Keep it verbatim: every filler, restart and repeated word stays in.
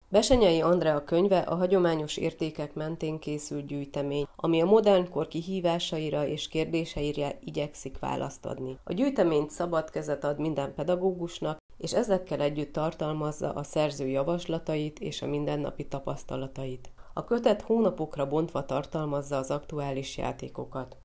Bessenyei Andrea könyve a hagyományos értékek mentén készült gyűjtemény, ami a modern kor kihívásaira és kérdéseire igyekszik választ adni. A gyűjtemény szabad kezet ad minden pedagógusnak, és ezekkel együtt tartalmazza a szerző javaslatait és a mindennapi tapasztalatait. A kötet hónapokra bontva tartalmazza az aktuális játékokat.